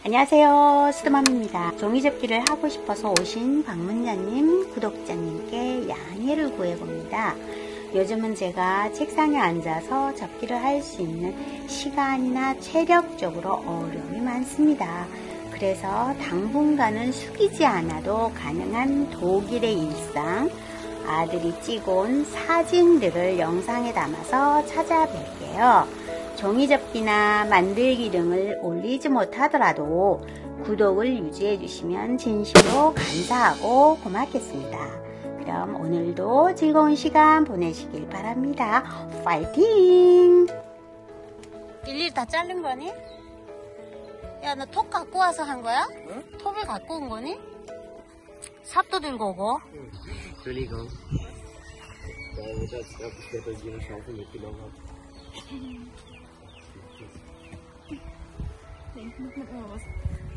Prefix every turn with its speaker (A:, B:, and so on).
A: 안녕하세요, 수드맘입니다. 종이접기를 하고 싶어서 오신 방문자님, 구독자님께 양해를 구해봅니다. 요즘은 제가 책상에 앉아서 접기를 할 수 있는 시간이나 체력적으로 어려움이 많습니다. 그래서 당분간은 숙이지 않아도 가능한 독일의 일상, 아들이 찍어온 사진들을 영상에 담아서 찾아뵐게요. 종이접기나 만들기 등을 올리지 못하더라도 구독을 유지해 주시면 진심으로 감사하고 고맙겠습니다. 그럼 오늘도 즐거운 시간 보내시길 바랍니다. 파이팅! 일일이 다 자른 거니? 야, 너 톱 갖고 와서 한 거야?
B: 응?
A: 톱을 갖고 온 거니? 삽도 들고 오고.
B: Entschuldigung. Da wird das abgestellt, dass ich eine Schaufel mitgenommen habe.
C: Ich muss mit irgendwas